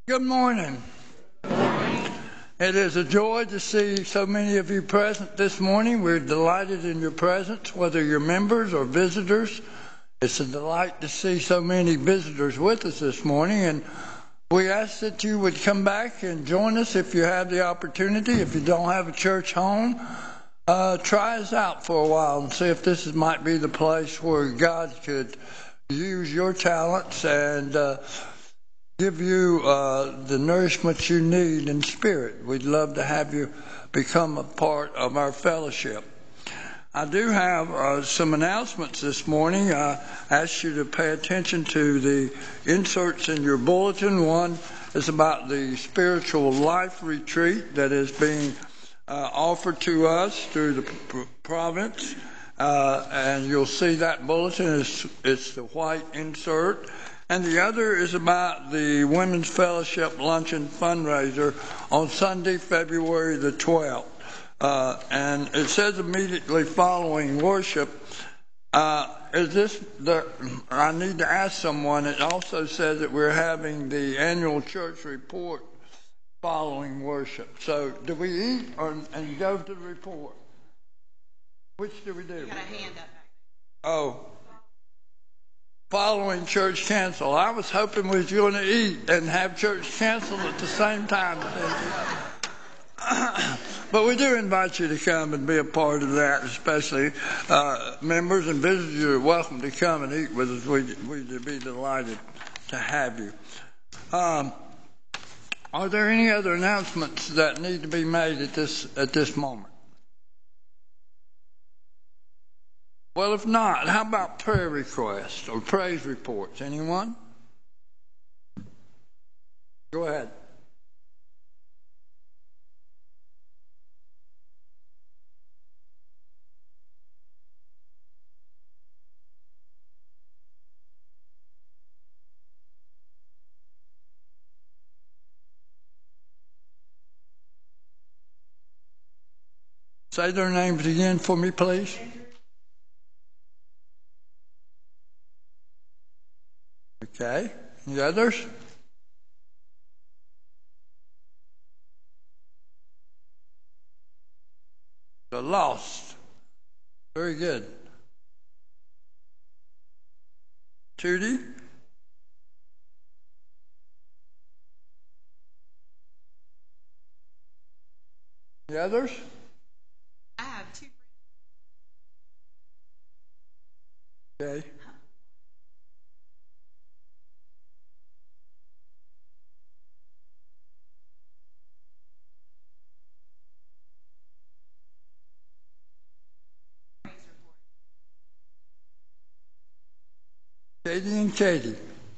Good morning. It is a joy to see so many of you present this morning. We're delighted in your presence, whether you're members or visitors. It's a delight to see so many visitors with us this morning, and we ask that you would come back and join us if you have the opportunity. If you don't have a church home, try us out for a while and see if this might be the place where God could use your talents and give you the nourishment you need in spirit. We'd love to have you become a part of our fellowship. I do have some announcements this morning. I ask you to pay attention to the inserts in your bulletin. One is about the spiritual life retreat that is being offered to us through the province. And you'll see that bulletin. It's the white insert. And the other is about the Women's Fellowship Luncheon fundraiser on Sunday, February the 12th. And it says immediately following worship. I need to ask someone. It also says that we're having the annual church report following worship. So do we eat and go to the report? Which do we do? You got a hand up. Oh. Following church cancel. I was hoping we was going to eat and have church canceled at the same time. But we do invite you to come and be a part of that, especially members and visitors. You're welcome to come and eat with us. We'd be delighted to have you. Are there any other announcements that need to be made at this moment? Well, if not, how about prayer requests or praise reports? Anyone? Go ahead. Say their names again for me, please. Okay. Any others? The lost. Very good. Judy? The others? I have two. Okay. Katie and Katie.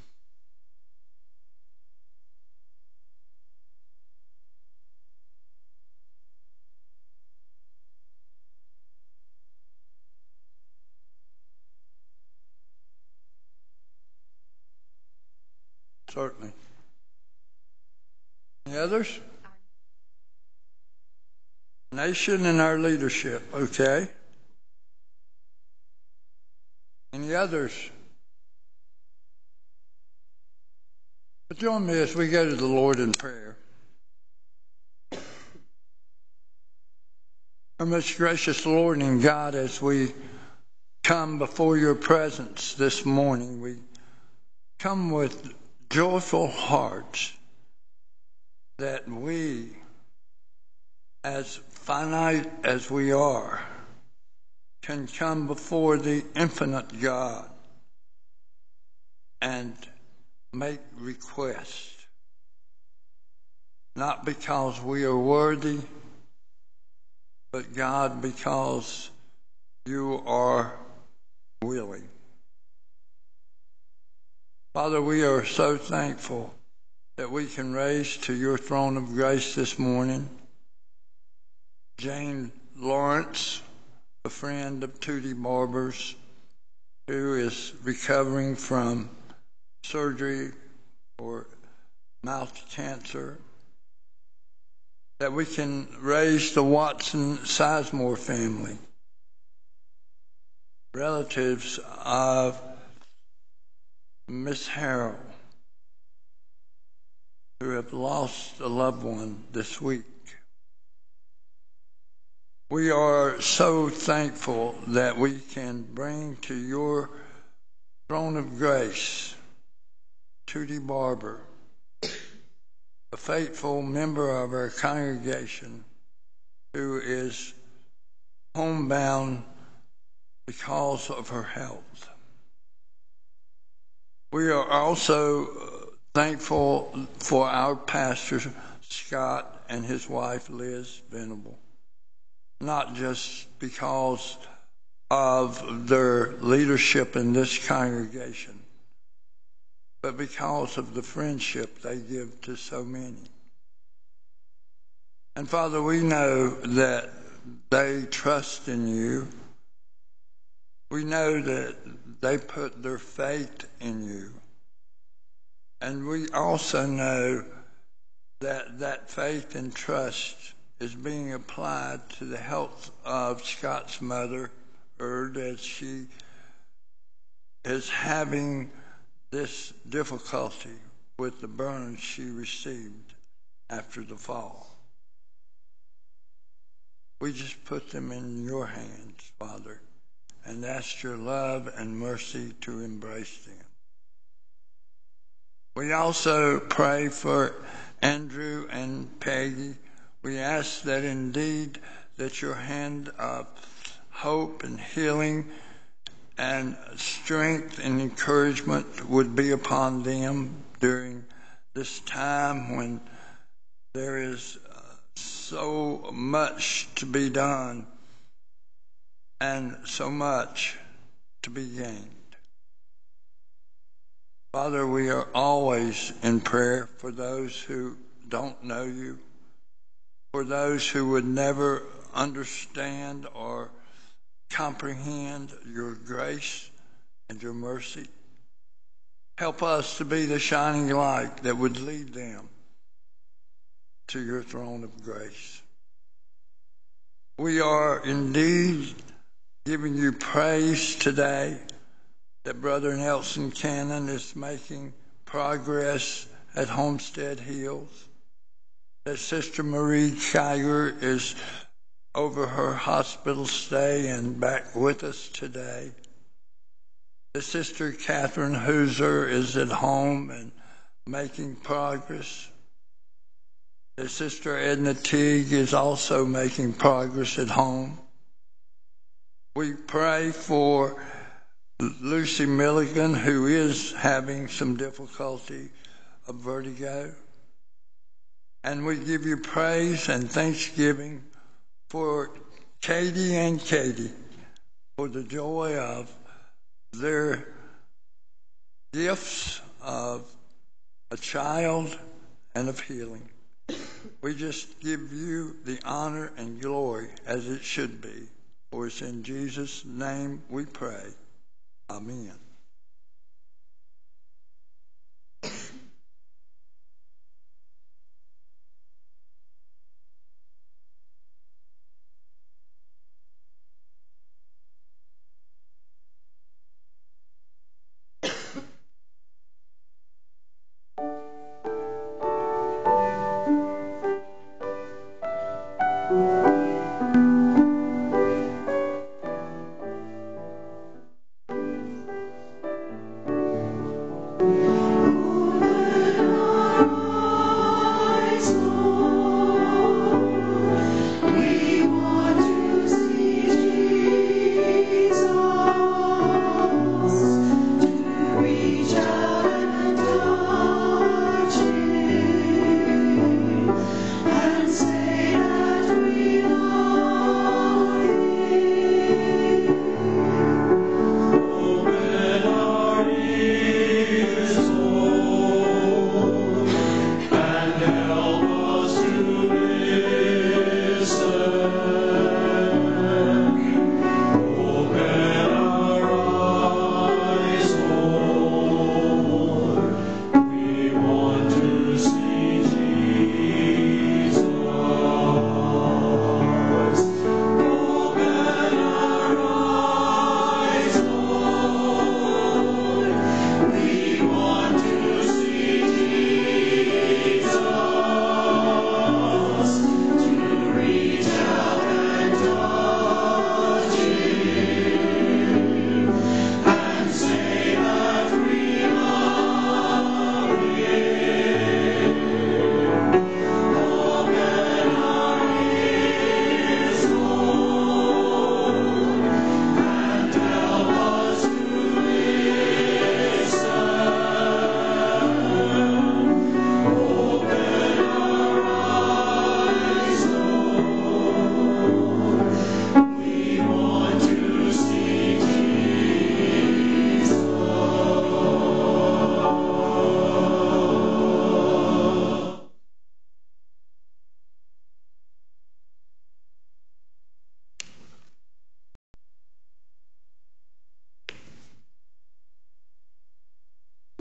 Certainly. Any others? Nation and our leadership. Okay. Any others? But join me as we go to the Lord in prayer. Our most gracious Lord and God, as we come before your presence this morning, we come with joyful hearts that we, as finite as we are, can come before the infinite God and make requests, not because we are worthy, but God, because you are willing. Father, we are so thankful that we can raise to your throne of grace this morning Jane Lawrence, a friend of Tootie Barber's, who is recovering from surgery for mouth cancer, that we can raise the Watson Sizemore family, relatives of Miss Harrell, who have lost a loved one this week. We are so thankful that we can bring to your throne of grace Tootie Barber, a faithful member of our congregation who is homebound because of her health. We are also thankful for our pastor, Scott, and his wife, Liz Venable, not just because of their leadership in this congregation, but because of the friendship they give to so many. And Father, we know that they trust in you. We know that they put their faith in you. And we also know that that faith and trust is being applied to the health of Scott's mother, Erd, as she is having this difficulty with the burns she received after the fall. We just put them in your hands, Father, and ask your love and mercy to embrace them. We also pray for Andrew and Peggy. We ask that indeed that your hand of hope and healing and strength and encouragement would be upon them during this time when there is so much to be done and so much to be gained. Father, we are always in prayer for those who don't know you, for those who would never understand or comprehend your grace and your mercy. Help us to be the shining light that would lead them to your throne of grace. We are indeed giving you praise today that Brother Nelson Cannon is making progress at Homestead Hills, that Sister Marie Kiger is over her hospital stay and back with us today. The Sister Catherine Hooser is at home and making progress. The Sister Edna Teague is also making progress at home. We pray for Lucy Milligan, who is having some difficulty of vertigo. And we give you praise and thanksgiving for Katie and Katie, for the joy of their gifts of a child and of healing. We just give you the honor and glory as it should be. For it's in Jesus' name we pray. Amen.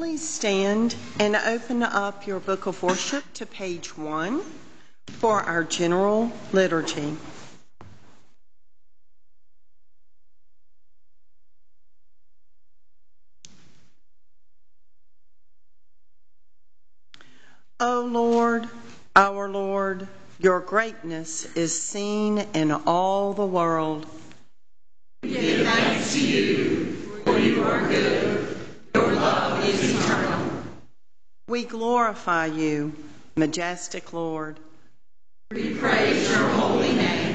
Please stand and open up your book of worship to page 1 for our general liturgy. O Lord, our Lord, your greatness is seen in all the world. We give thanks to you, for you are good. Your love is eternal. We glorify you, majestic Lord. We praise your holy name.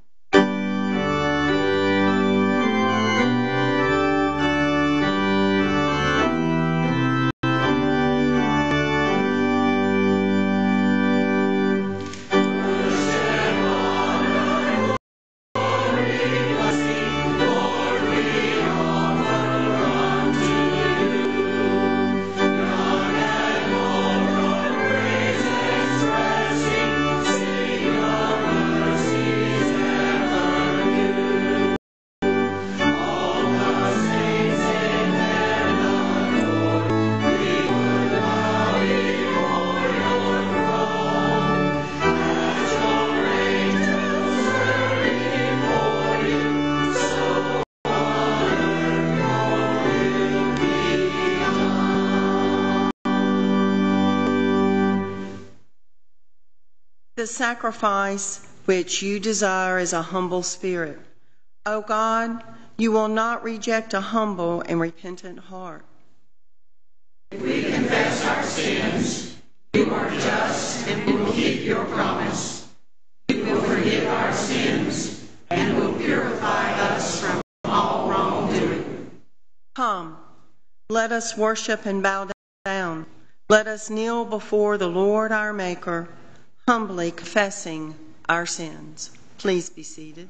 The sacrifice which you desire is a humble spirit. O God, you will not reject a humble and repentant heart. If we confess our sins, you are just and will keep your promise. You will forgive our sins and will purify us from all wrongdoing. Come, let us worship and bow down. Let us kneel before the Lord our Maker, humbly confessing our sins. Please be seated.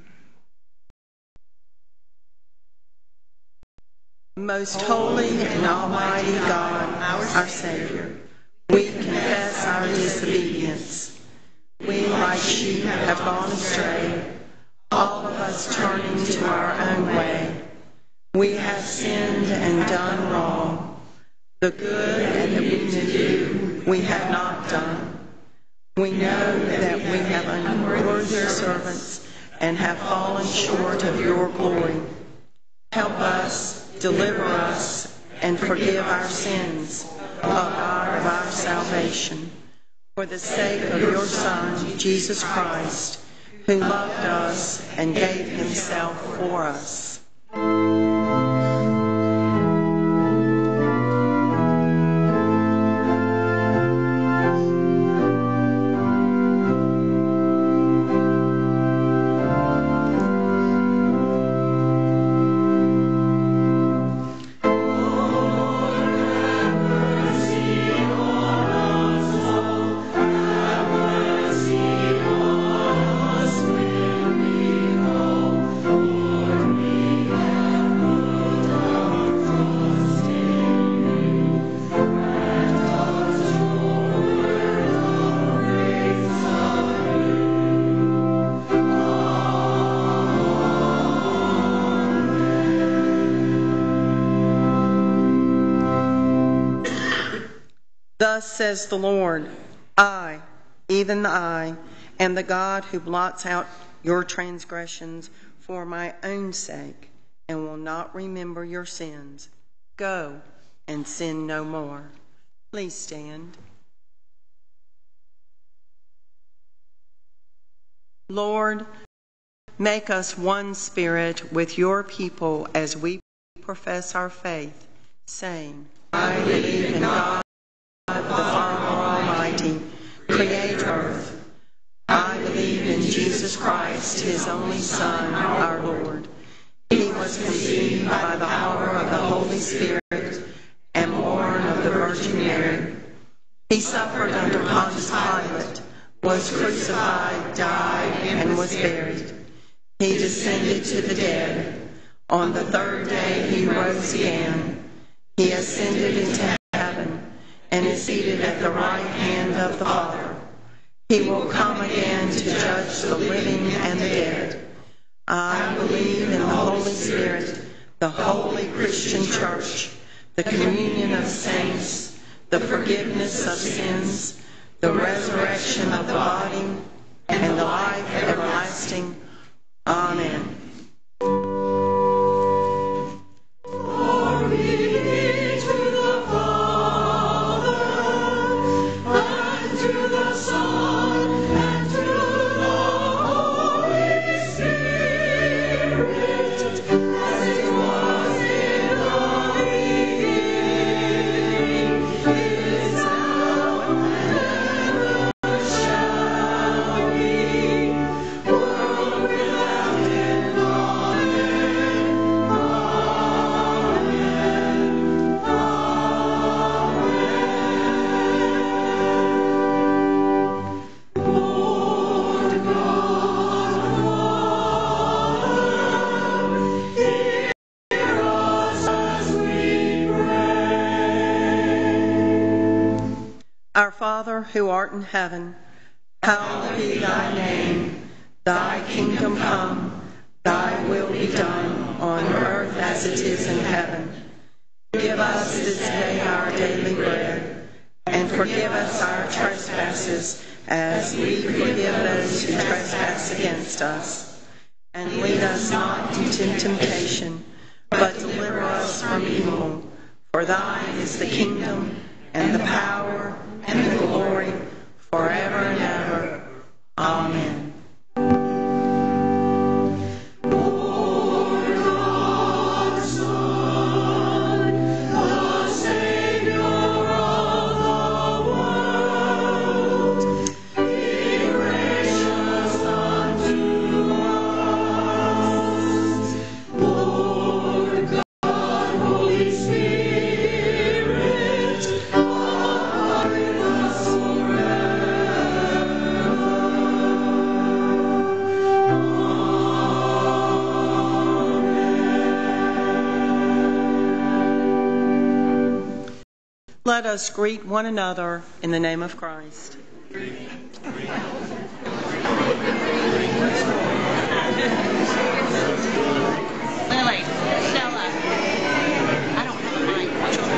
Most holy and almighty God, our Savior, we confess our disobedience. We, like sheep, have gone astray, all of us turning to our own way. We have sinned and done wrong. The good and the we to do, we have not done. We know that we have unworthy servants and have fallen short of your glory. Help us, deliver us, and forgive our sins, O God of our salvation, for the sake of your Son, Jesus Christ, who loved us and gave himself for us. Thus says the Lord, I, even I, am the God who blots out your transgressions for my own sake and will not remember your sins. Go and sin no more. Please stand. Lord, make us one spirit with your people as we profess our faith, saying, I believe in God, the Father Almighty, creator of earth. I believe in Jesus Christ, his only Son, our Lord. He was conceived by the power of the Holy Spirit and born of the Virgin Mary. He suffered under Pontius Pilate, was crucified, died, and was buried. He descended to the dead. On the third day he rose again. He ascended into heaven and is seated at the right hand of the Father. He will come again to judge the living and the dead. I believe in the Holy Spirit, the holy Christian church, the communion of saints, the forgiveness of sins, the resurrection of the body, and the life everlasting. Amen. Our Father, who art in heaven, hallowed be thy name. Thy kingdom come, thy will be done, on earth as it is in heaven. Give us this day our daily bread, and forgive us our trespasses, as we forgive those who trespass against us. And lead us not into temptation, but deliver us from evil. For thine is the kingdom, and the power, and the glory, forever and ever. Amen. Let us greet one another in the name of Christ. Lily, Stella, I don't have a mic.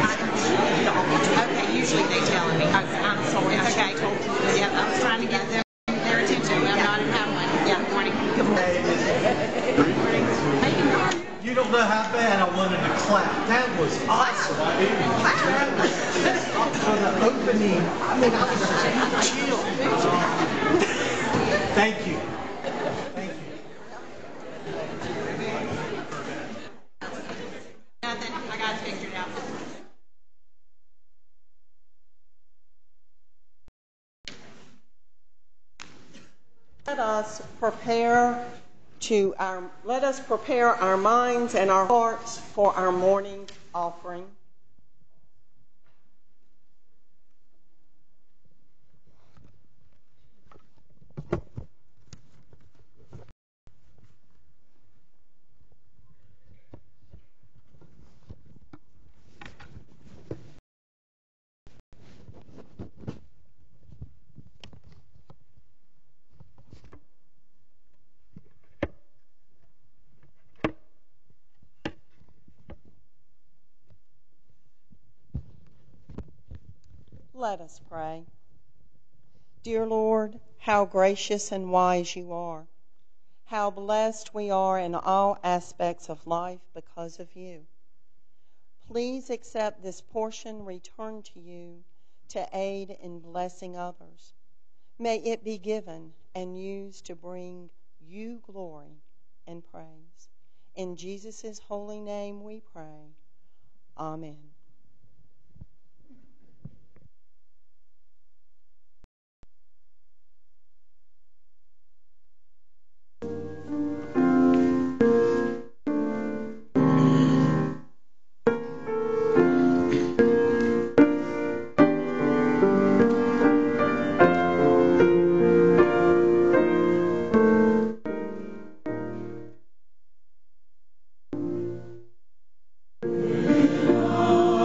Okay, usually they tell me. I'm sorry. It's okay. Yeah, I was trying to get their attention. I'm not in Hamlin. Yeah, good morning. Good morning. Good morning. Hey, good morning. You don't know how bad I wanted to clap. That was awesome. For the opening. I mean, I was just chill. Thank you. Thank you. Nothing. I got it figured out. Let us prepare our minds and our hearts for our morning offering. Let us pray. Dear Lord, how gracious and wise you are. How blessed we are in all aspects of life because of you. Please accept this portion returned to you to aid in blessing others. May it be given and used to bring you glory and praise. In Jesus' holy name we pray. Amen. Oh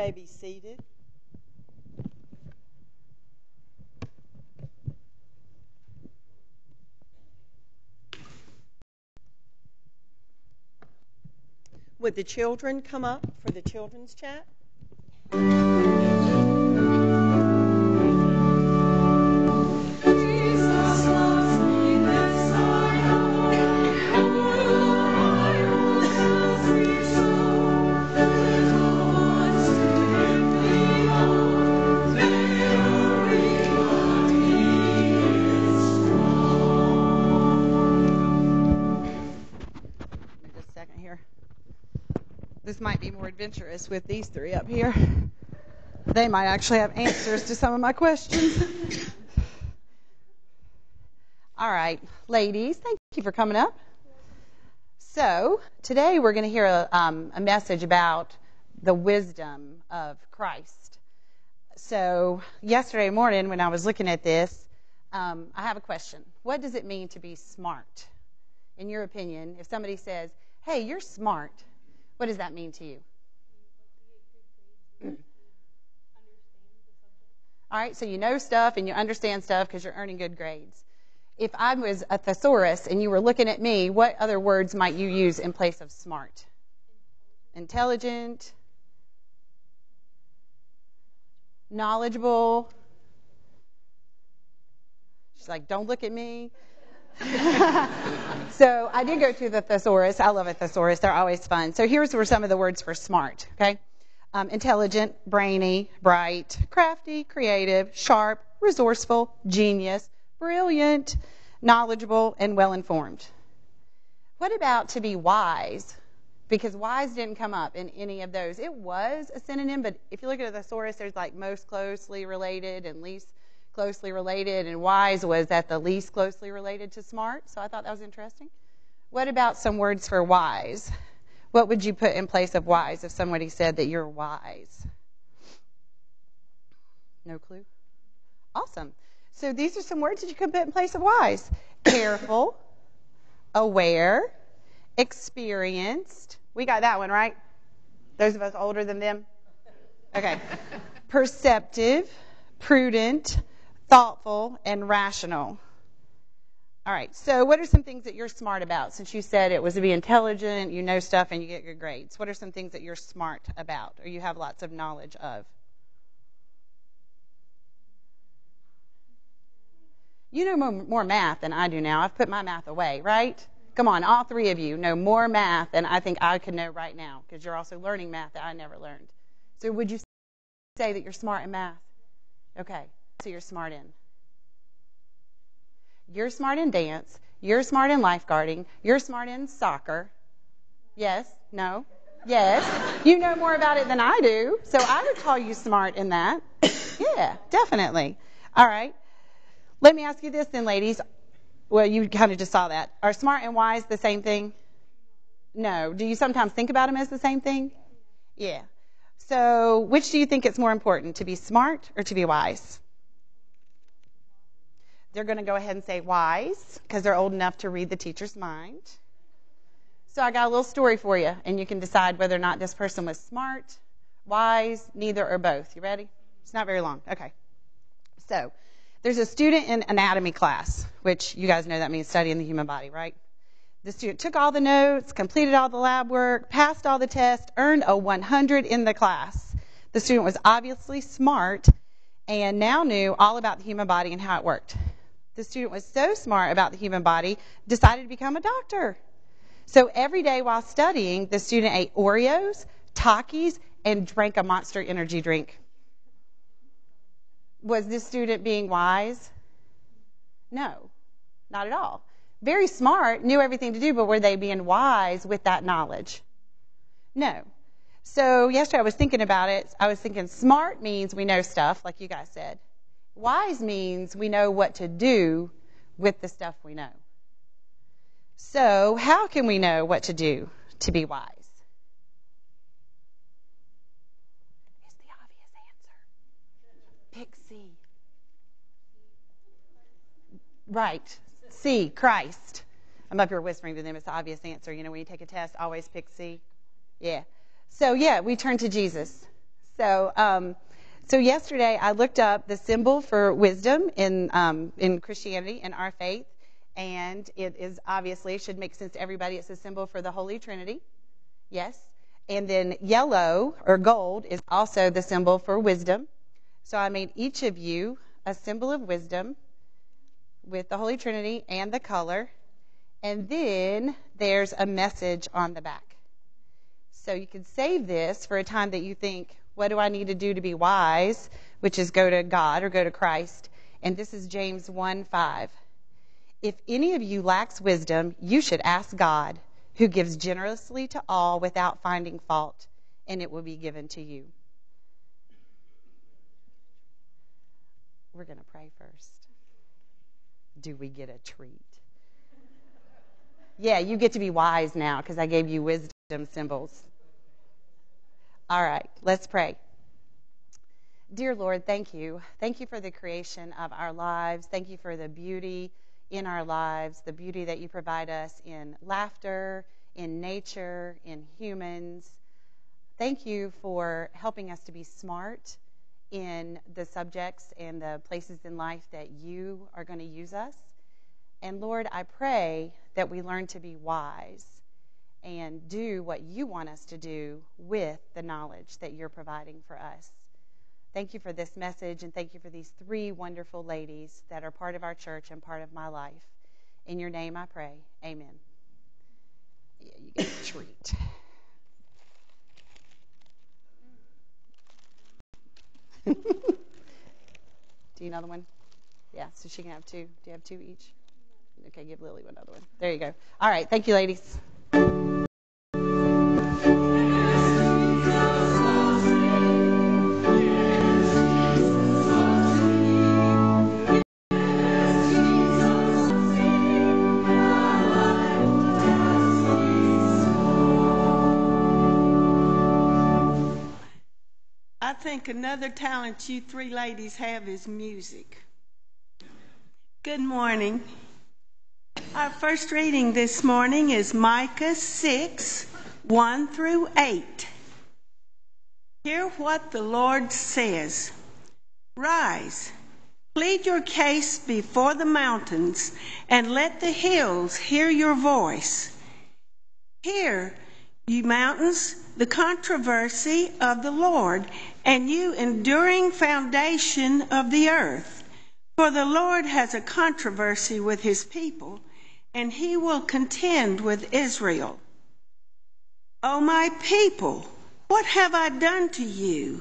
may be seated. Would the children come up for the children's chat? This might be more adventurous with these three up here. They might actually have answers to some of my questions. All right, ladies, thank you for coming up. So today we're going to hear a message about the wisdom of Christ. So yesterday morning when I was looking at this, I have a question. What does it mean to be smart? In your opinion, if somebody says, hey, you're smart, what does that mean to you? All right, so you know stuff and you understand stuff because you're earning good grades. If I was a thesaurus and you were looking at me, what other words might you use in place of smart? Intelligent, knowledgeable. She's like, don't look at me. So I did go to the thesaurus. I love a thesaurus. They're always fun. So here's were some of the words for smart, okay? Intelligent, brainy, bright, crafty, creative, sharp, resourceful, genius, brilliant, knowledgeable, and well-informed. What about to be wise? Because wise didn't come up in any of those. It was a synonym, but if you look at the thesaurus, there's like most closely related and least closely related, and wise was at the least closely related to smart. So I thought that was interesting. What about some words for wise? What would you put in place of wise if somebody said that you're wise? No clue? Awesome. So these are some words that you could put in place of wise. Careful, aware, experienced. We got that one, right? Those of us older than them? Okay. Perceptive, prudent, thoughtful, and rational. All right, so what are some things that you're smart about? Since you said it was to be intelligent, you know stuff, and you get good grades. What are some things that you're smart about or you have lots of knowledge of? You know more math than I do now. I've put my math away, right? Come on, all three of you know more math than I think I could know right now because you're also learning math that I never learned. So would you say that you're smart in math? Okay, so you're smart in. You're smart in dance. You're smart in lifeguarding. You're smart in soccer. Yes? No? Yes? You know more about it than I do, so I would call you smart in that. Yeah, definitely. All right. Let me ask you this then, ladies. Well, you kind of just saw that. Are smart and wise the same thing? No. Do you sometimes think about them as the same thing? Yeah. So which do you think it's more important, to be smart or to be wise? They're going to go ahead and say wise because they're old enough to read the teacher's mind. So I got a little story for you, and you can decide whether or not this person was smart, wise, neither, or both. You ready? It's not very long. Okay. So there's a student in anatomy class, which you guys know that means studying the human body, right? The student took all the notes, completed all the lab work, passed all the tests, earned a 100 in the class. The student was obviously smart and now knew all about the human body and how it worked. The student was so smart about the human body, decided to become a doctor. So every day while studying, the student ate Oreos, Takis, and drank a Monster energy drink. Was this student being wise? No, not at all. Very smart, knew everything to do, but were they being wise with that knowledge? No. So yesterday I was thinking about it. I was thinking smart means we know stuff, like you guys said. Wise means we know what to do with the stuff we know. So how can we know what to do to be wise? It's the obvious answer. Pick C. Right. C, Christ. I'm up here whispering to them. It's the obvious answer. You know, when you take a test, always pick C. Yeah. So, yeah, we turn to Jesus. So yesterday I looked up the symbol for wisdom in Christianity, in our faith, and it is obviously, should make sense to everybody, it's a symbol for the Holy Trinity. Yes. And then yellow or gold is also the symbol for wisdom. So I made each of you a symbol of wisdom with the Holy Trinity and the color. And then there's a message on the back. So you can save this for a time that you think, what do I need to do to be wise? Which is go to God or go to Christ. And this is James 1:5. If any of you lacks wisdom, you should ask God, who gives generously to all without finding fault, and it will be given to you. We're going to pray first. Do we get a treat? Yeah, you get to be wise now because I gave you wisdom symbols. All right, let's pray. Dear Lord, thank you. Thank you for the creation of our lives. Thank you for the beauty in our lives, the beauty that you provide us in laughter, in nature, in humans. Thank you for helping us to be smart in the subjects and the places in life that you are going to use us. And Lord, I pray that we learn to be wise and do what you want us to do with the knowledge that you're providing for us. Thank you for this message, and thank you for these 3 wonderful ladies that are part of our church and part of my life. In your name I pray. Amen. Yeah, you get a treat. Do you know the one? Yeah, so she can have 2. Do you have 2 each? Okay, give Lily another one. There you go. All right, thank you, ladies. I think another talent you 3 ladies have is music. Good morning. Our first reading this morning is Micah 6, 1 through 8. Hear what the Lord says. Rise, plead your case before the mountains, and let the hills hear your voice. Hear, you mountains, the controversy of the Lord, and you enduring foundation of the earth. For the Lord has a controversy with his people, and he will contend with Israel. O my people, what have I done to you?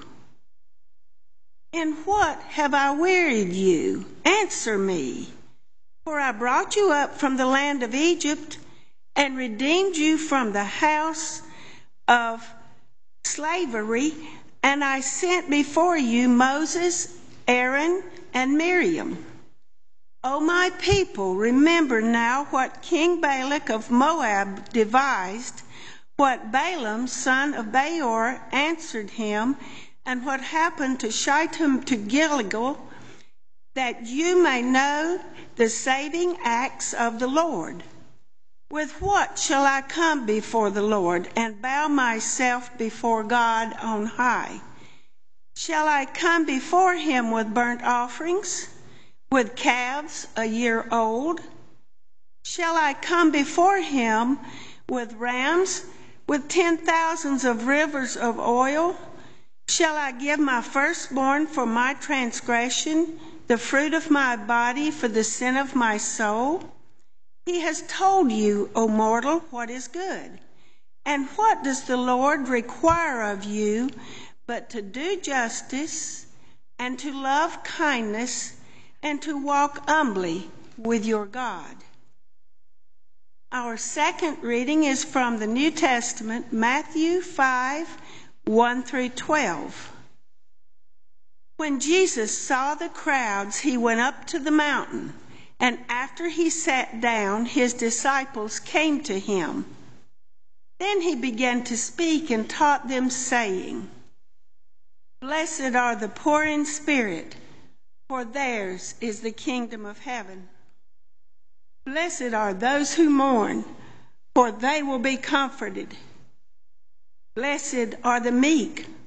In what have I wearied you? Answer me. For I brought you up from the land of Egypt and redeemed you from the house of slavery, and I sent before you Moses, Aaron, and Miriam. O my people, remember now what King Balak of Moab devised, what Balaam, son of Beor, answered him, and what happened to Shittim to Gilgal, that you may know the saving acts of the Lord. With what shall I come before the Lord and bow myself before God on high? Shall I come before him with burnt offerings, with calves a year old? Shall I come before him with rams, with 10,000s of rivers of oil? Shall I give my firstborn for my transgression, the fruit of my body for the sin of my soul? He has told you, O mortal, what is good. And what does the Lord require of you but to do justice and to love kindness and to walk humbly with your God? Our second reading is from the New Testament, Matthew 5, 1 through 12. When Jesus saw the crowds, he went up to the mountain, and after he sat down, his disciples came to him. Then he began to speak and taught them, saying, Blessed are the poor in spirit, for theirs is the kingdom of heaven. Blessed are those who mourn, for they will be comforted. Blessed are the meek,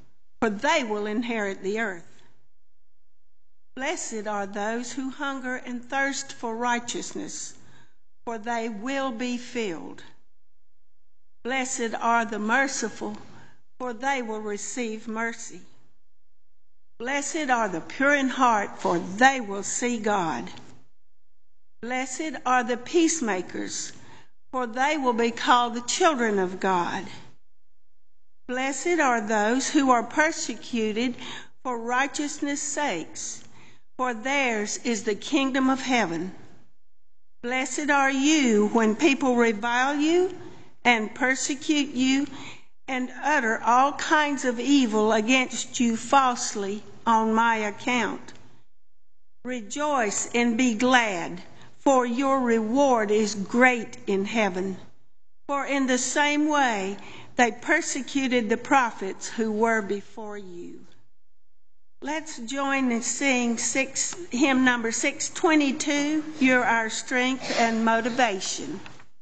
for they will inherit the earth. Blessed are those who hunger and thirst for righteousness, for they will be filled. Blessed are the merciful, for they will receive mercy. Blessed are the pure in heart, for they will see God. Blessed are the peacemakers, for they will be called the children of God. Blessed are those who are persecuted for righteousness' sakes, for theirs is the kingdom of heaven. Blessed are you when people revile you and persecute you and utter all kinds of evil against you falsely on my account. Rejoice and be glad, for your reward is great in heaven. For in the same way they persecuted the prophets who were before you. Let's join and sing hymn number 622, You're Our Strength and Motivation.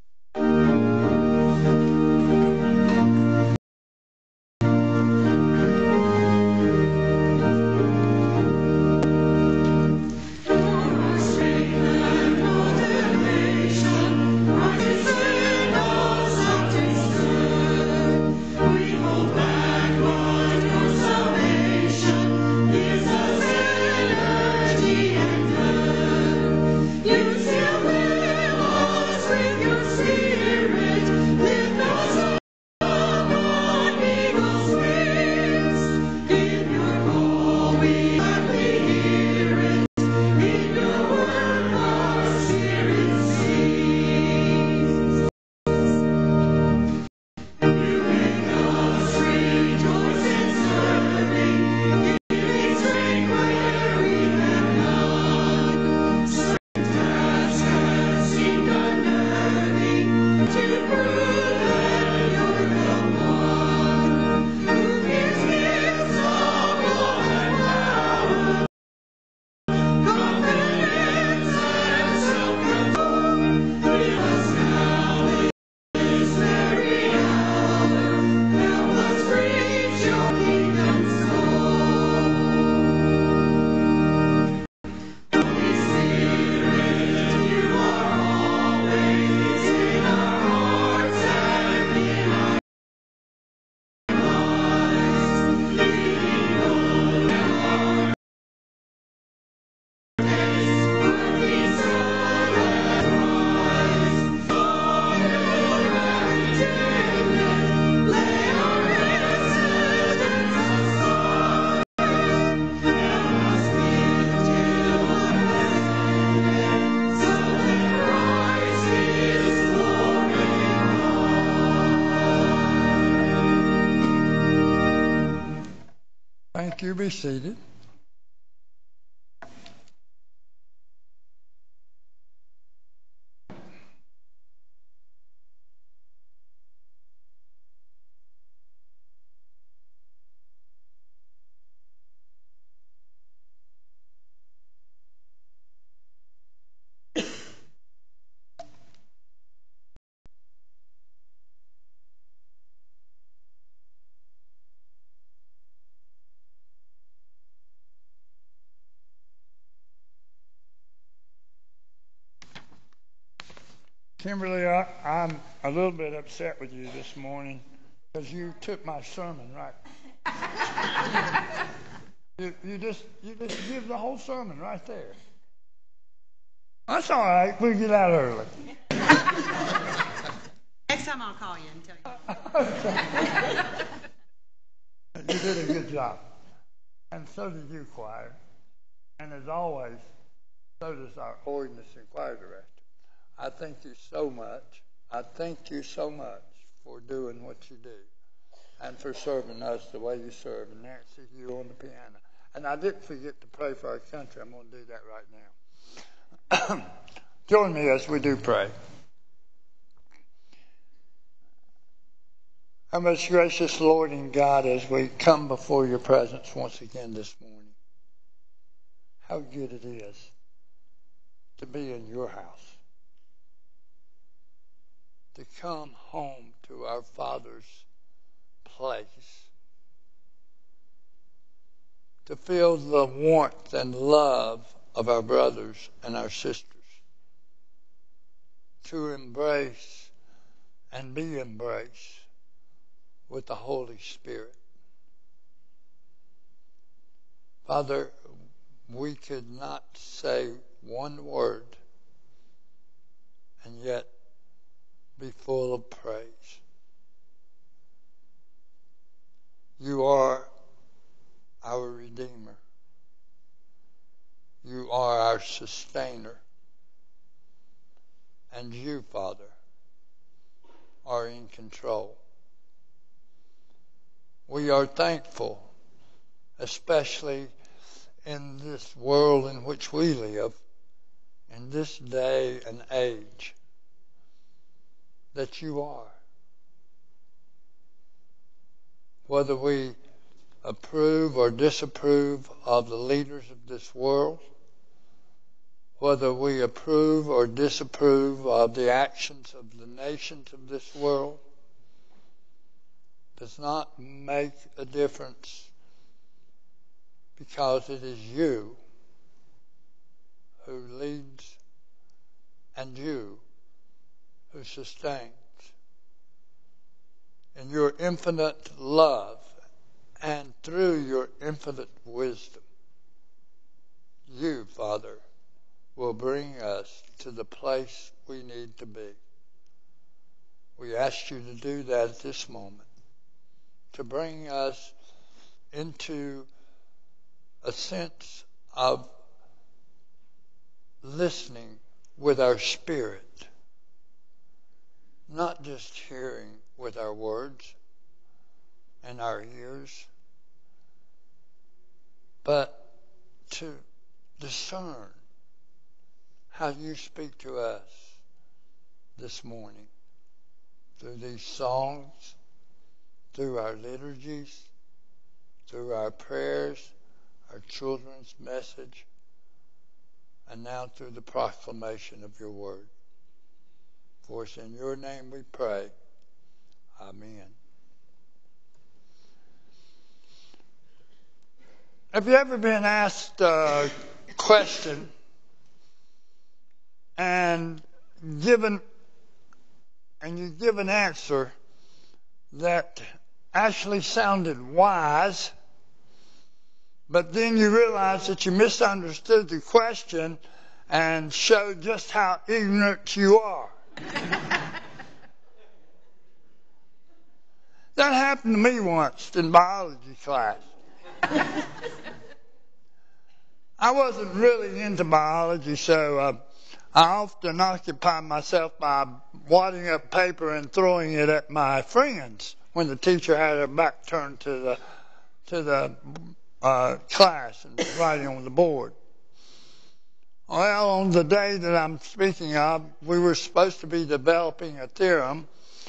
Thank you. Be seated. Kimberly, I'm a little bit upset with you this morning because you took my sermon, right? you just give the whole sermon right there. That's all right. We'll get out early. Next time I'll call you and tell you. You did a good job. And so did you, choir. And as always, so does our ordinance and choir director. I thank you so much. I thank you so much for doing what you do and for serving us the way you serve. And Nancy, you on the piano. And I didn't forget to pray for our country. I'm going to do that right now. Join me as we do pray. Our most gracious Lord and God, as we come before your presence once again this morning, how good it is to be in your house, to come home to our Father's place, to feel the warmth and love of our brothers and our sisters, to embrace and be embraced with the Holy Spirit. Father, we could not say one word and yet be full of praise. You are our Redeemer. You are our Sustainer. And you, Father, are in control. We are thankful, especially in this world in which we live, in this day and age, that you are. Whether we approve or disapprove of the leaders of this world, whether we approve or disapprove of the actions of the nations of this world, does not make a difference, because it is you who leads and you who sustains. In your infinite love and through your infinite wisdom, you, Father, will bring us to the place we need to be. We ask you to do that at this moment, to bring us into a sense of listening with our spirit, not just hearing with our words and our ears, but to discern how you speak to us this morning through these songs, through our liturgies, through our prayers, our children's message, and now through the proclamation of your word. For it's in your name we pray. Amen. Have you ever been asked a question and you give an answer that actually sounded wise, but then you realize that you misunderstood the question and showed just how ignorant you are? That happened to me once in biology class. I wasn't really into biology, so I often occupied myself by wadding up paper and throwing it at my friends when the teacher had her back turned to the class and writing on the board. Well, on the day that I'm speaking of, we were supposed to be developing a theorem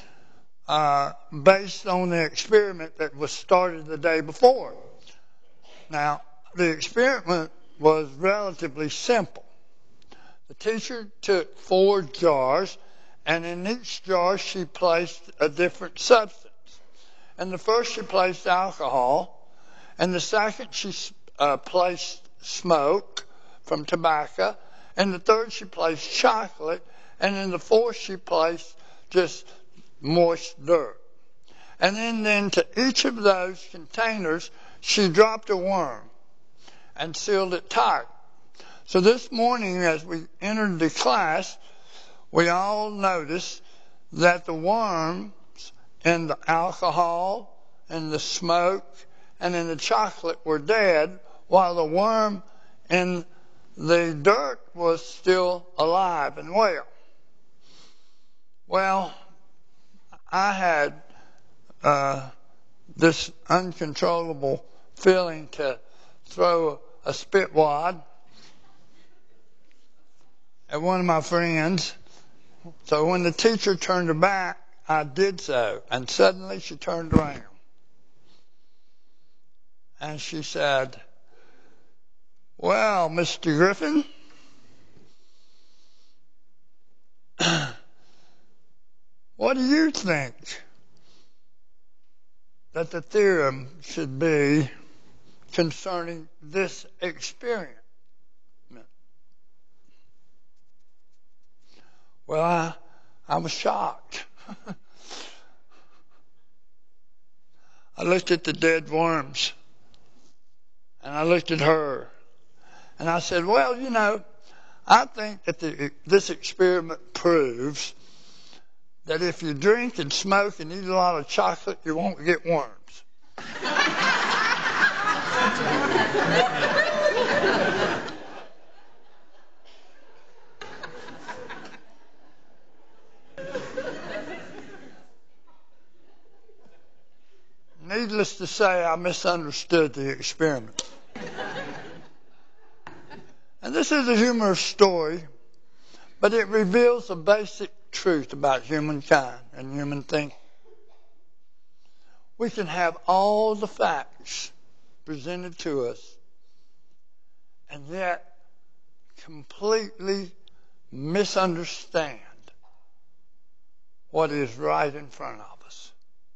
based on the experiment that was started the day before. Now, the experiment was relatively simple. The teacher took 4 jars, and in each jar she placed a different substance. And the first she placed alcohol, and the second she placed smoke from tobacco, and the third she placed chocolate, and in the fourth she placed just moist dirt. And then to each of those containers she dropped a worm and sealed it tight. So this morning as we entered the class, we all noticed that the worms in the alcohol and the smoke and in the chocolate were dead, while the worm in the dirt was still alive and well. Well, I had this uncontrollable feeling to throw a spit wad at one of my friends. So when the teacher turned her back, I did so. And suddenly she turned around. And she said, "Well, Mr. Griffin, what do you think that the theorem should be concerning this experiment. Well, I was shocked. I looked at the dead worms, and I looked at her, and I said, well, you know, I think that this experiment proves that if you drink and smoke and eat a lot of chocolate, you won't get worms. Needless to say, I misunderstood the experiment. And this is a humorous story, but it reveals a basic truth about humankind and human thinking. We can have all the facts presented to us and yet completely misunderstand what is right in front of us.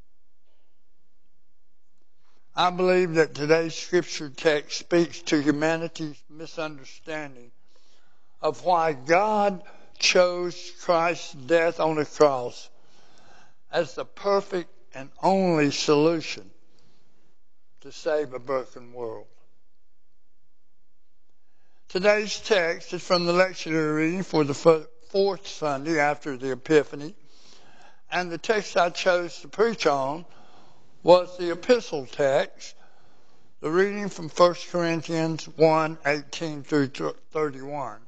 I believe that today's scripture text speaks to humanity's misunderstanding of why God chose Christ's death on the cross as the perfect and only solution to save a broken world. Today's text is from the lectionary reading for the fourth Sunday after the Epiphany, and the text I chose to preach on was the epistle text, the reading from 1 Corinthians 1:18 through 31.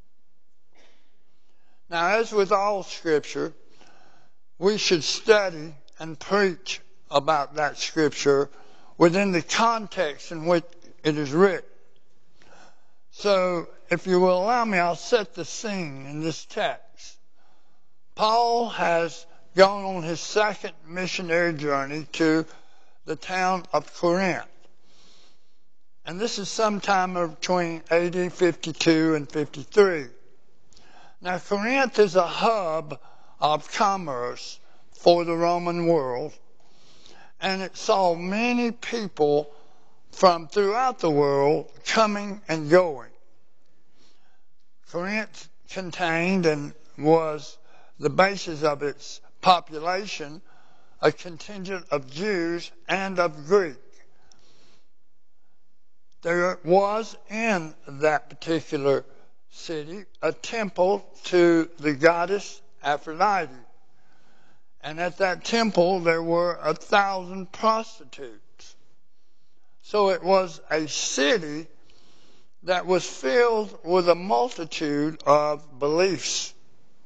Now, as with all Scripture, we should study and preach about that Scripture within the context in which it is written. So, if you will allow me, I'll set the scene in this text. Paul has gone on his second missionary journey to the town of Corinth. And this is sometime between AD 52 and 53. Now, Corinth is a hub of commerce for the Roman world, and it saw many people from throughout the world coming and going. Corinth contained and was the basis of its population a contingent of Jews and of Greek. There was in that particular city a temple to the goddess Aphrodite. And at that temple there were 1,000 prostitutes. So it was a city that was filled with a multitude of beliefs.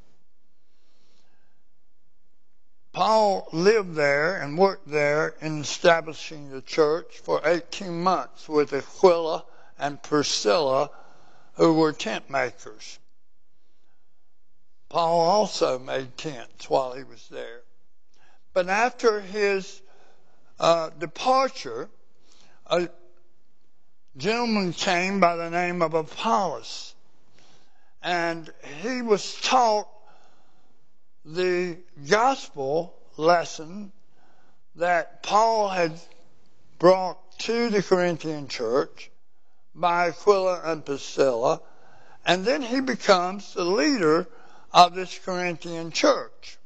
Paul lived there and worked there in establishing the church for 18 months with Aquila and Priscilla, who were tent makers. Paul also made tents while he was there. But after his departure, a gentleman came by the name of Apollos, and he was taught the gospel lesson that Paul had brought to the Corinthian church by Aquila and Priscilla, and then he becomes the leader of this Corinthian church.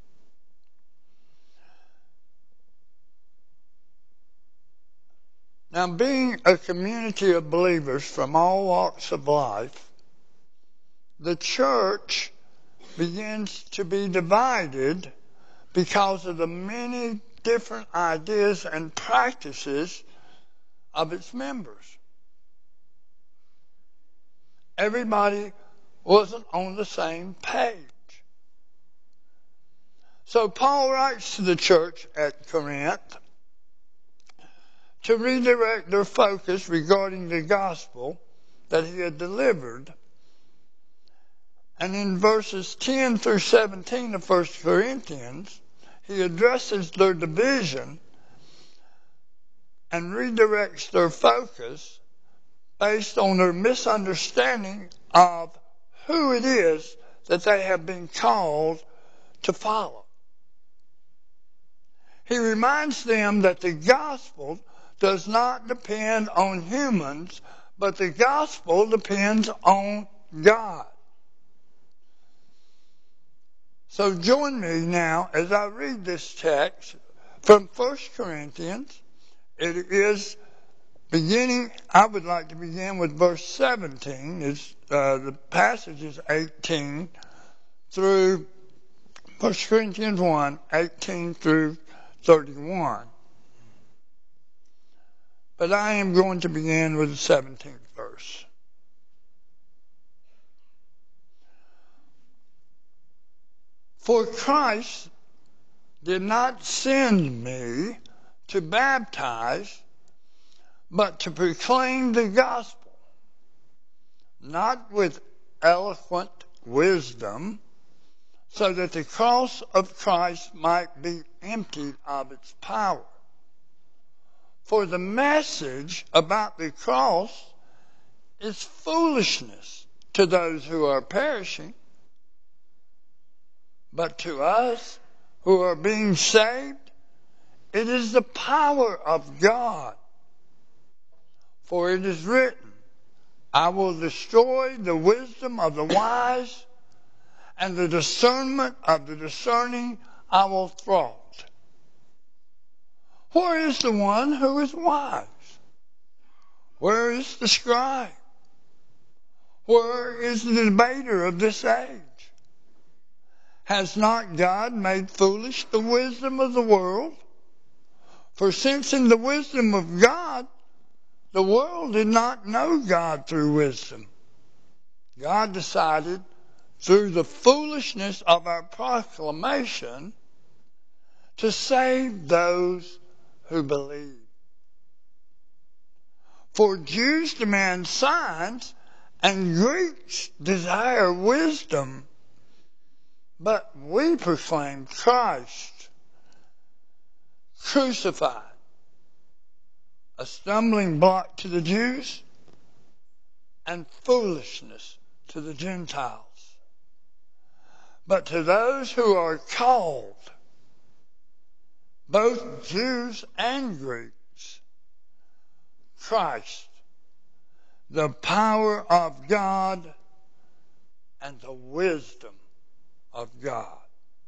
Now, being a community of believers from all walks of life, the church begins to be divided because of the many different ideas and practices of its members. Everybody wasn't on the same page. So Paul writes to the church at Corinth to redirect their focus regarding the gospel that he had delivered. And in verses 10 through 17 of 1 Corinthians, he addresses their division and redirects their focus based on their misunderstanding of who it is that they have been called to follow. He reminds them that the gospel does not depend on humans, but the gospel depends on God. So join me now as I read this text from 1 Corinthians. It is beginning, I would like to begin with verse 17. The passage is 18 through 1 Corinthians 1, 18 through 31. But I am going to begin with the 17th verse. For Christ did not send me to baptize, but to proclaim the gospel, not with eloquent wisdom, so that the cross of Christ might be emptied of its power. For the message about the cross is foolishness to those who are perishing, but to us who are being saved, it is the power of God. For it is written, I will destroy the wisdom of the wise, and the discernment of the discerning I will thwart. Where is the one who is wise? Where is the scribe? Where is the debater of this age? Has not God made foolish the wisdom of the world? For since in the wisdom of God, the world did not know God through wisdom, God decided through the foolishness of our proclamation to save those who believe. For Jews demand signs and Greeks desire wisdom, but we proclaim Christ crucified, a stumbling block to the Jews and foolishness to the Gentiles. But to those who are called, both Jews and Greeks, Christ, the power of God and the wisdom of God.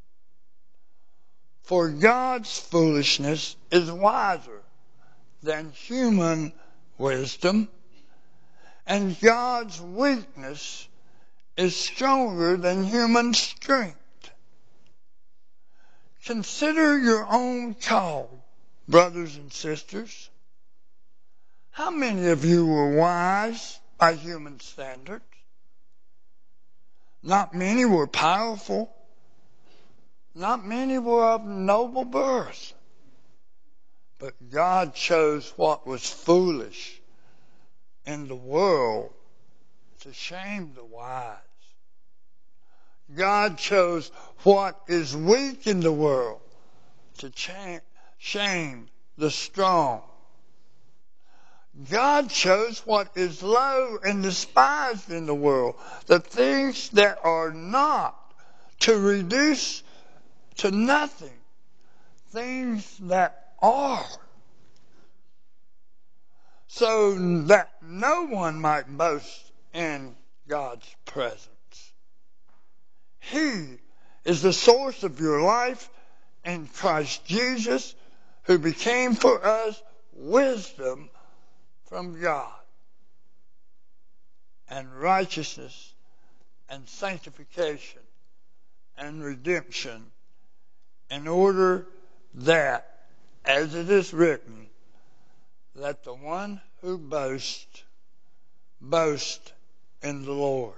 For God's foolishness is wiser than human wisdom, and God's weakness is stronger than human strength. Consider your own call, brothers and sisters. How many of you were wise by human standards? Not many were powerful. Not many were of noble birth. But God chose what was foolish in the world to shame the wise. God chose what is weak in the world to shame the strong. God chose what is low and despised in the world, the things that are not, to reduce to nothing things that are, so that no one might boast in God's presence. He is the source of your life in Christ Jesus, who became for us wisdom from God, and righteousness and sanctification and redemption, in order that, as it is written, let the one who boasts boast in the Lord.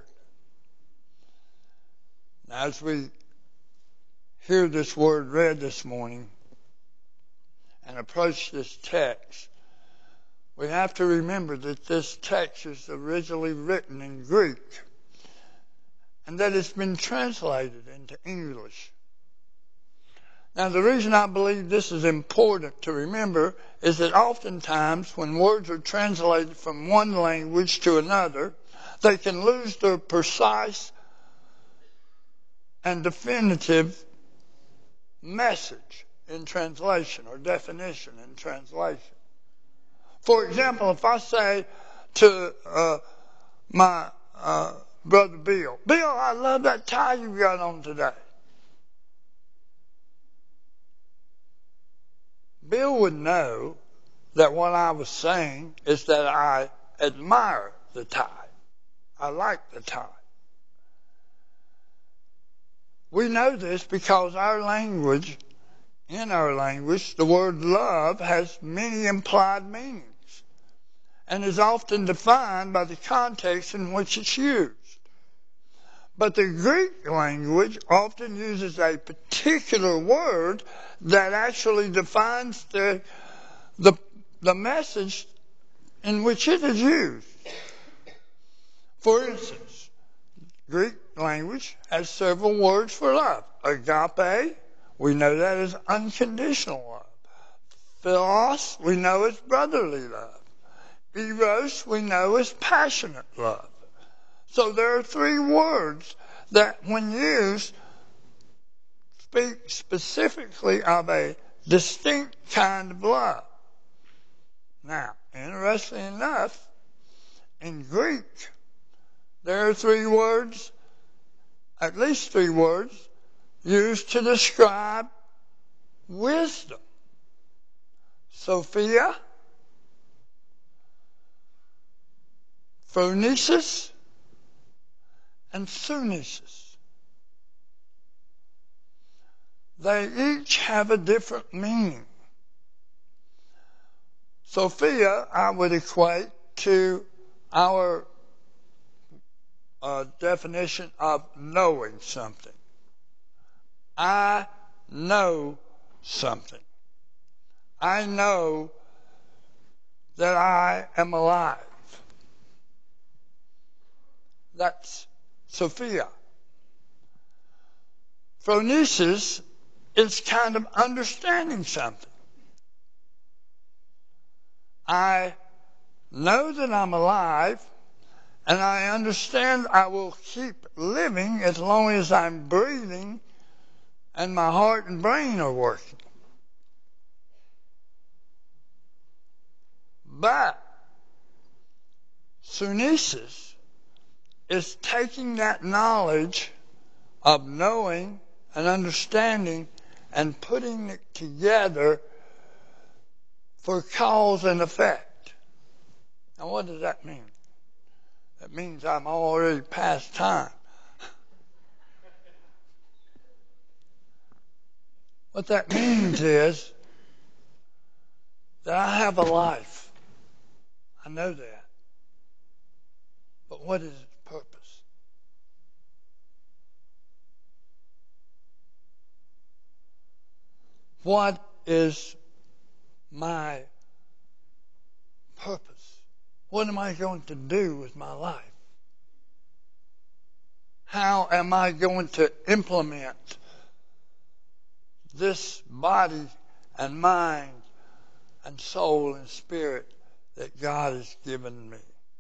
Now, as we hear this word read this morning and approach this text, we have to remember that this text is originally written in Greek and that it's been translated into English. Now, the reason I believe this is important to remember is that oftentimes when words are translated from one language to another, they can lose their precise and definitive message in translation or definition in translation. For example, if I say to my brother Bill, Bill, I love that tie you got on today. Bill would know that what I was saying is that I admire the tie. I like the tie. We know this because in our language, the word love has many implied meanings and is often defined by the context in which it's used. But the Greek language often uses a particular word that actually defines the message in which it is used. For instance, Greek language has several words for love. Agape, we know that as unconditional love. Philos, we know as brotherly love. Eros, we know as passionate love. So there are three words that, when used, speak specifically of a distinct kind of love. Now, interestingly enough, in Greek, there are three words, at least three words, used to describe wisdom. Sophia, phronesis, and sunesis. They each have a different meaning. Sophia, I would equate to our definition of knowing something. I know something. I know that I am alive. That's Sophia. Phronesis is kind of understanding something. I know that I'm alive, and I understand I will keep living as long as I'm breathing and my heart and brain are working. But sunesis is taking that knowledge of knowing and understanding and putting it together for cause and effect. Now, what does that mean? That means I'm already past time. What that means is that I have a life. I know that. But what is its purpose? What is my purpose? What am I going to do with my life? How am I going to implement this body and mind and soul and spirit that God has given me?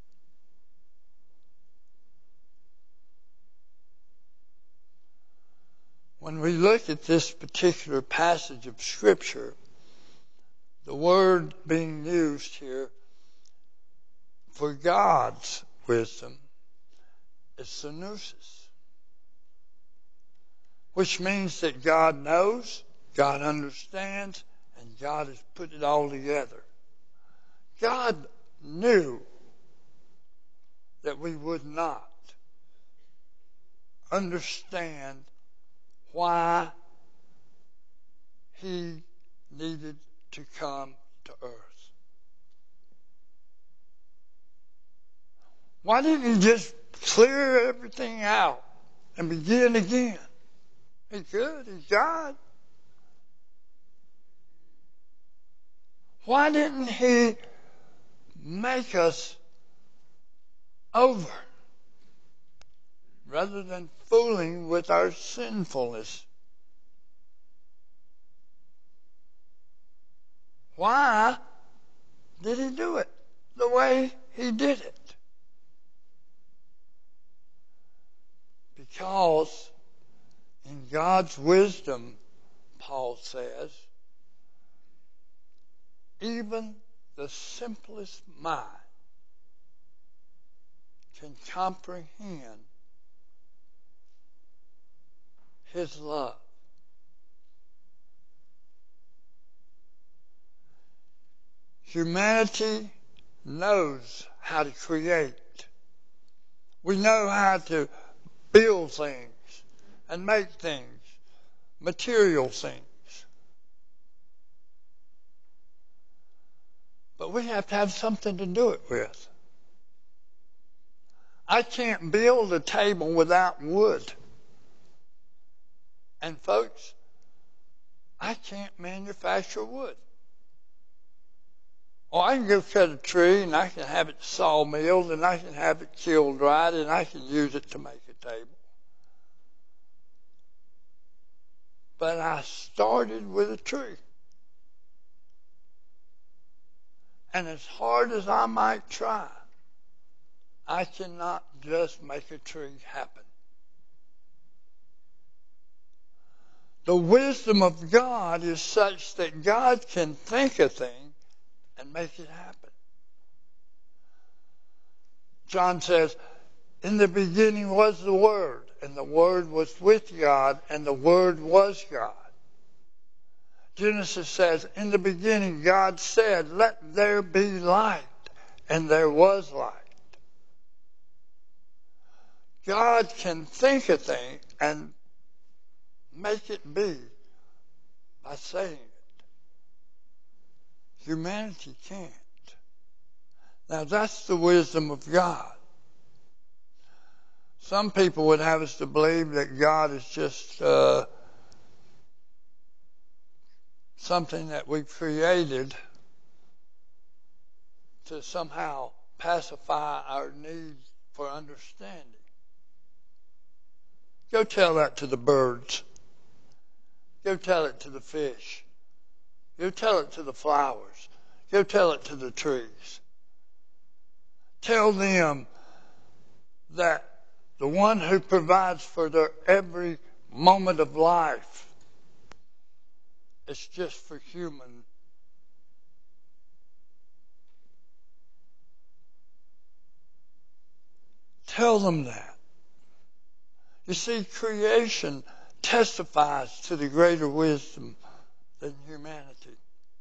When we look at this particular passage of Scripture, the word being used here for God's wisdom is sunesis, which means that God knows, God understands, and God has put it all together. God knew that we would not understand why He needed to come to earth. Why didn't He just clear everything out and begin again? He could. He's God. Why didn't He make us over rather than fooling with our sinfulness? Why did He do it the way He did it? Because in God's wisdom, Paul says, even the simplest mind can comprehend His love. Humanity knows how to create. We know how to build things and make things, material things. But we have to have something to do it with. I can't build a table without wood. And folks, I can't manufacture wood. Or I can go cut a tree and I can have it sawmilled and I can have it kiln dried and I can use it to make a table. But I started with a tree. And as hard as I might try, I cannot just make a tree happen. The wisdom of God is such that God can think a thing and make it happen. John says, in the beginning was the Word, and the Word was with God, and the Word was God. Genesis says, in the beginning God said, let there be light, and there was light. God can think a thing and make it be by saying it. Humanity can't. Now that's the wisdom of God. Some people would have us to believe that God is just something that we created to somehow pacify our need for understanding. Go tell that to the birds. Go tell it to the fish. Go tell it to the flowers. Go tell it to the trees. Tell them that the one who provides for their every moment of life is just for human. Tell them that. You see, creation testifies to the greater wisdom than humanity.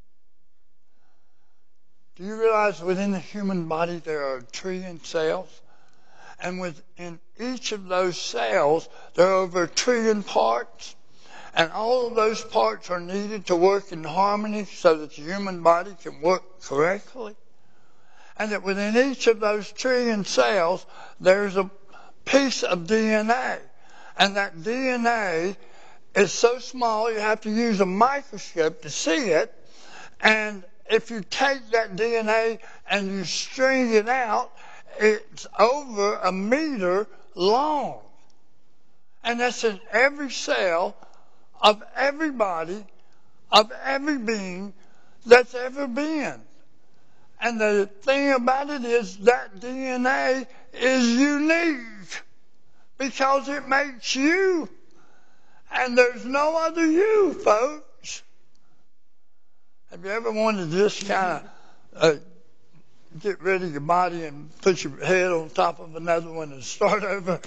Do you realize within the human body there are 1 trillion cells? And within each of those cells there are over 1 trillion parts. And all of those parts are needed to work in harmony so that the human body can work correctly. And that within each of those 1 trillion cells there's a piece of DNA. And that DNA is so small you have to use a microscope to see it. And if you take that DNA and you string it out, it's over 1 meter long. And that's in every cell of every body, of every being that's ever been. And the thing about it is that DNA is unique because it makes you. And there's no other you, folks. Have you ever wanted to just kind of get rid of your body and put your head on top of another one and start over?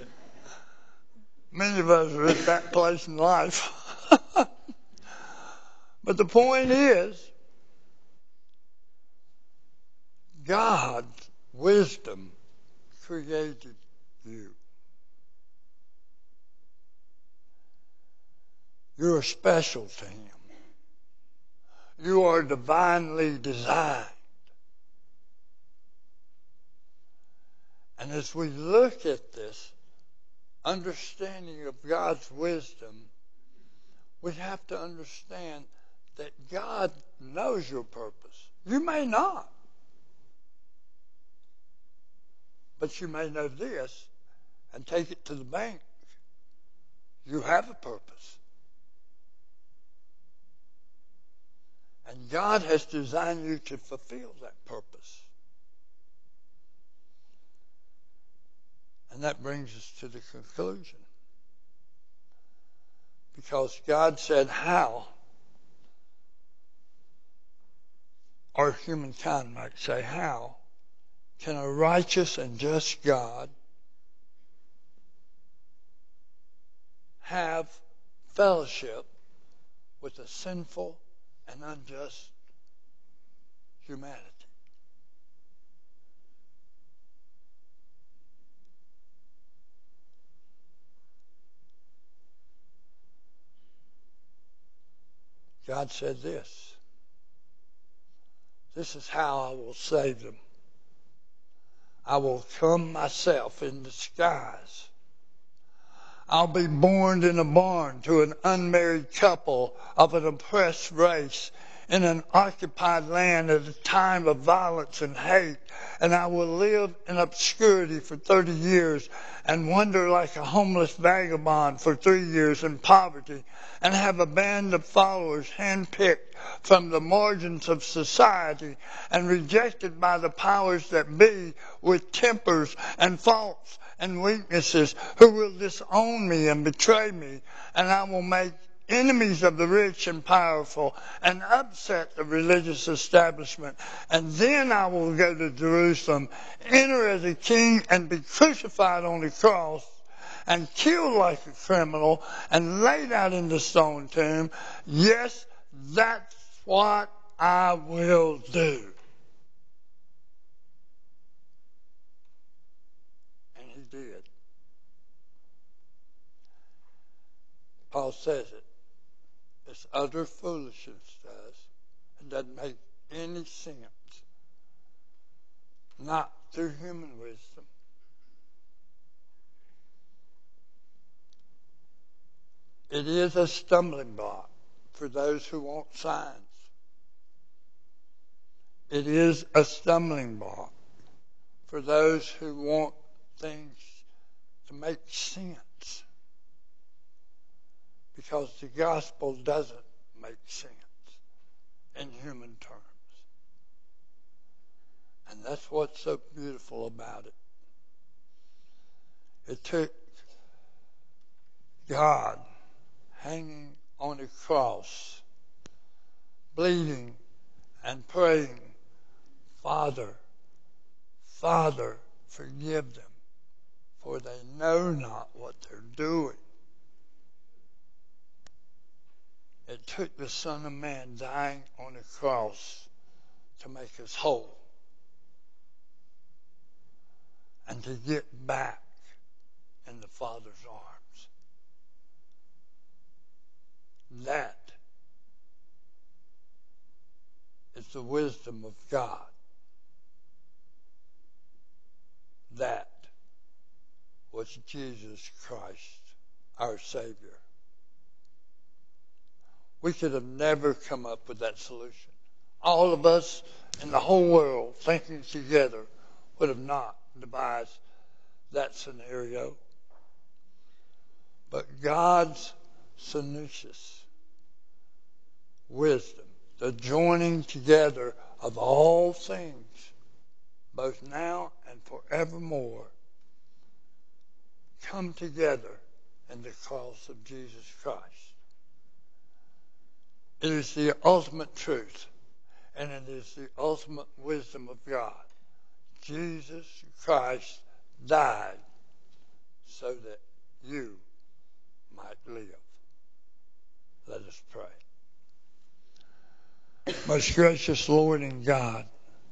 Many of us are at that place in life. But the point is, God's wisdom created you. You're special to Him. You are divinely designed. And as we look at this understanding of God's wisdom, we have to understand that God knows your purpose. You may not. But you may know this and take it to the bank. You have a purpose. And God has designed you to fulfill that purpose. And that brings us to the conclusion. Because God said, how or humankind might say, how can a righteous and just God have fellowship with a sinful and unjust humanity? God said this. This is how I will save them. I will come myself in disguise. I'll be born in a barn to an unmarried couple of an oppressed race in an occupied land at a time of violence and hate, and I will live in obscurity for 30 years and wander like a homeless vagabond for 3 years in poverty, and have a band of followers handpicked from the margins of society and rejected by the powers that be, with tempers and faults and weaknesses, who will disown me and betray me, and I will make enemies of the rich and powerful and upset the religious establishment. And then I will go to Jerusalem, enter as a king, and be crucified on the cross and killed like a criminal and laid out in the stone tomb. Yes, that's what I will do. And he did. Paul says it. It's utter foolishness to us. It doesn't make any sense. Not through human wisdom. It is a stumbling block for those who want signs. It is a stumbling block for those who want things to make sense. Because the gospel doesn't make sense in human terms. And that's what's so beautiful about it. It took God hanging on a cross, bleeding and praying, Father, Father, forgive them, for they know not what they're doing. It took the Son of Man dying on a cross to make us whole and to get back in the Father's arms. That is the wisdom of God. That was Jesus Christ, our Savior. We could have never come up with that solution. All of us in the whole world thinking together would have not devised that scenario. But God's synonymous wisdom, the joining together of all things, both now and forevermore, come together in the cross of Jesus Christ. It is the ultimate truth, and it is the ultimate wisdom of God. Jesus Christ died so that you might live. Let us pray. Most gracious Lord and God,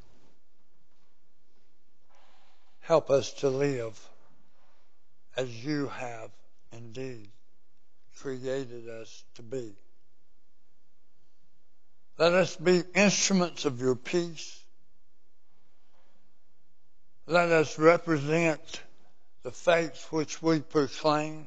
help us to live as you have indeed created us to be. Let us be instruments of your peace. Let us represent the faith which we proclaim.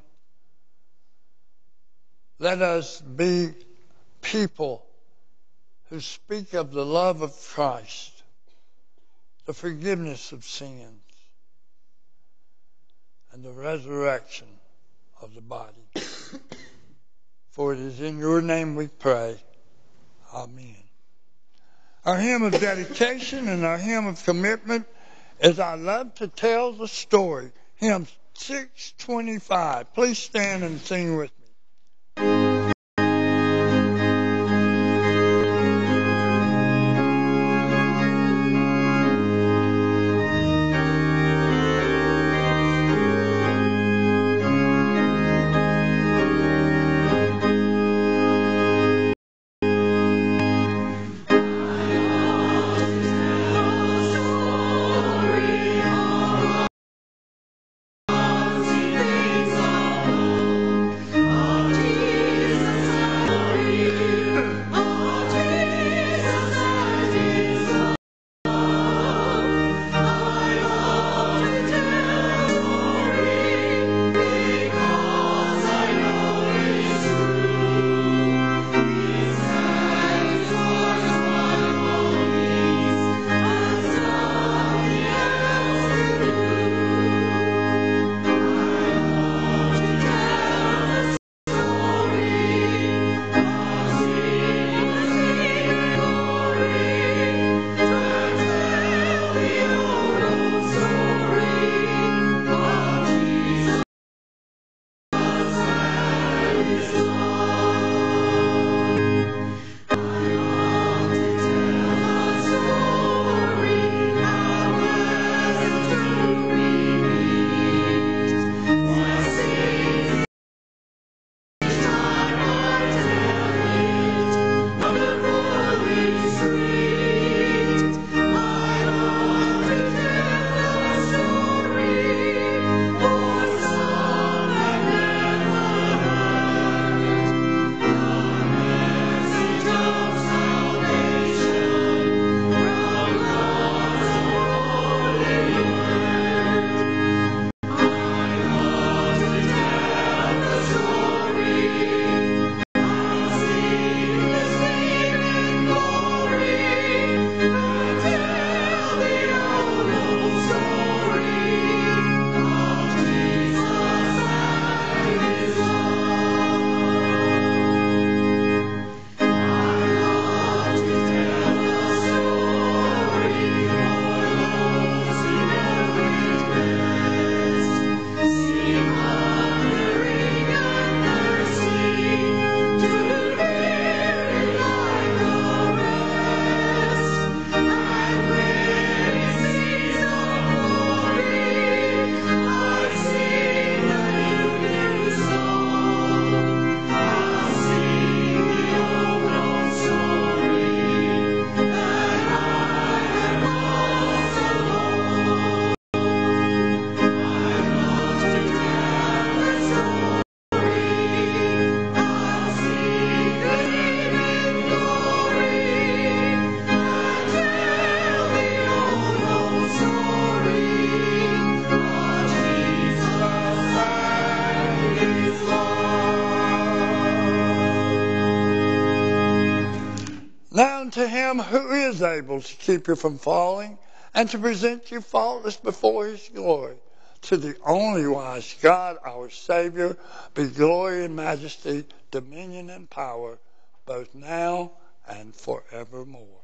Let us be people who speak of the love of Christ, the forgiveness of sins, and the resurrection of the body. For it is in your name we pray. Amen. Our hymn of dedication and our hymn of commitment is I Love to Tell the Story, hymn 625. Please stand and sing with me. unto him who is able to keep you from falling and to present you faultless before his glory. To the only wise God, our Savior, be glory and majesty, dominion and power, both now and forevermore.